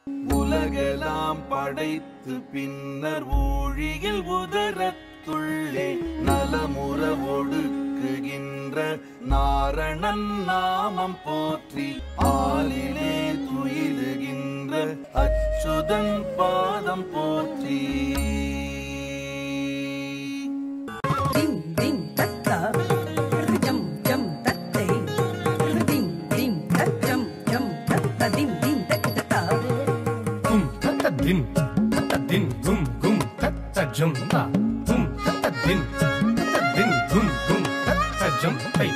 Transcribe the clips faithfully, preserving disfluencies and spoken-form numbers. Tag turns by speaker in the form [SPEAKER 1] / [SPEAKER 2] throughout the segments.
[SPEAKER 1] உலகெல்லாம் படைத்து பின்னர் ஊழியில் உதரத்துள்ளே நலமுற ஒடுக்குகின்ற நாரணன் நாமம் போற்றி ஆலிலே துயிலுகின்ற அச்சுதன் பாதம் போற்றி.
[SPEAKER 2] Din, tata din, gum gum, tata jum ta. Gum tata din, tata din, gum gum, tata jum hey.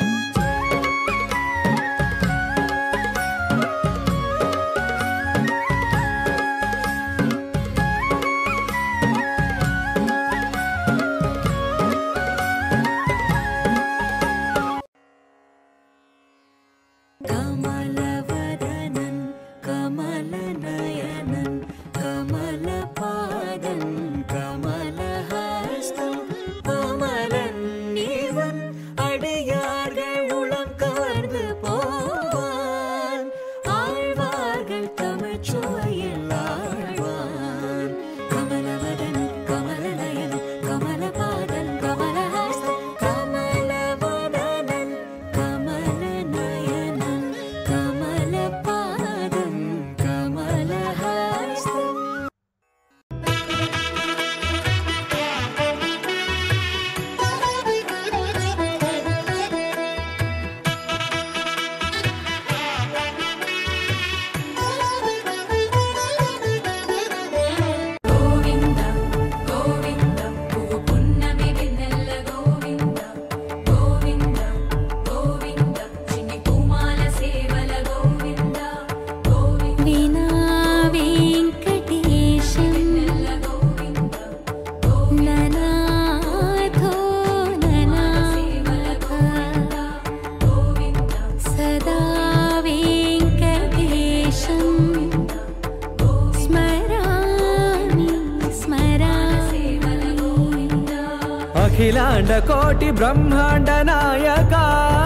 [SPEAKER 3] अखिलांड कोटि ब्रह्मांड नायका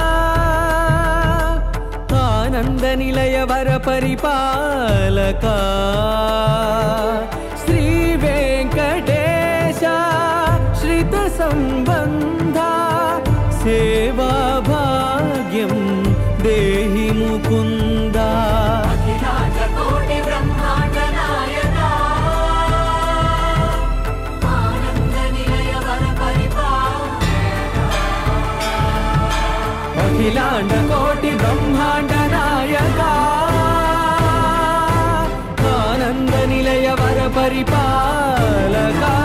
[SPEAKER 3] आनंद निलय वर परिपालका श्री वेंकटेश श्रित संबंधा सेवा भाग्यम देहि मुकुंदा.
[SPEAKER 4] अखिलांड कोटि ब्रह्मांड नायका आनंद निलय वर
[SPEAKER 3] अखिलांड कोटि ब्रह्मांड नायका आनंद निलय वर परिपालका